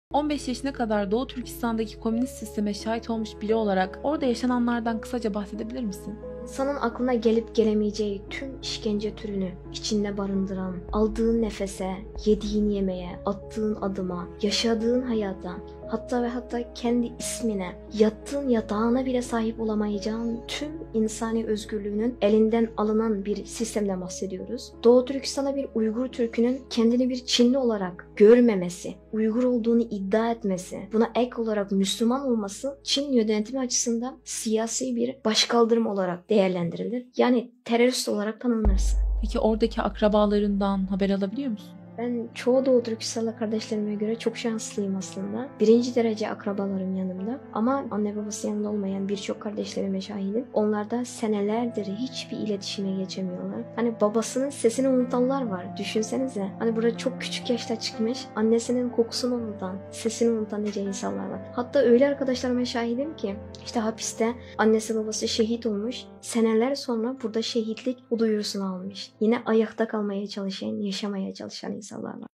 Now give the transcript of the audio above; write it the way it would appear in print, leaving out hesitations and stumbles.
15 yaşına kadar Doğu Türkistan'daki komünist sisteme şahit olmuş biri olarak orada yaşananlardan kısaca bahsedebilir misin? İnsanın aklına gelip gelemeyeceği tüm işkence türünü içinde barındıran, aldığın nefese, yediğin yemeğe, attığın adıma, yaşadığın hayata, hatta ve hatta kendi ismine, yattığın yatağına bile sahip olamayacağın tüm insani özgürlüğünün elinden alınan bir sistemden bahsediyoruz. Doğu Türkistan'da bir Uygur Türk'ünün kendini bir Çinli olarak görmemesi, Uygur olduğunu iddia etmesi, buna ek olarak Müslüman olması Çin yönetimi açısından siyasi bir başkaldırım olarak değerlendirilir. Yani terörist olarak tanımlarsın. Peki oradaki akrabalarından haber alabiliyor musun? Ben çoğu Doğu Türkistanlı kardeşlerime göre çok şanslıyım aslında. Birinci derece akrabalarım yanımda. Ama anne babası yanında olmayan birçok kardeşlerime şahidim. Onlar da senelerdir hiçbir iletişime geçemiyorlar. Hani babasının sesini unutanlar var. Düşünsenize. Hani burada çok küçük yaşta çıkmış. Annesinin kokusunu unutan, sesini unutan nice insanlar var. Hatta öyle arkadaşlarıma şahidim ki işte hapiste annesi babası şehit olmuş. Seneler sonra burada şehitlik duyurusunu almış. Yine ayakta kalmaya çalışan, yaşamaya çalışan insanlar var.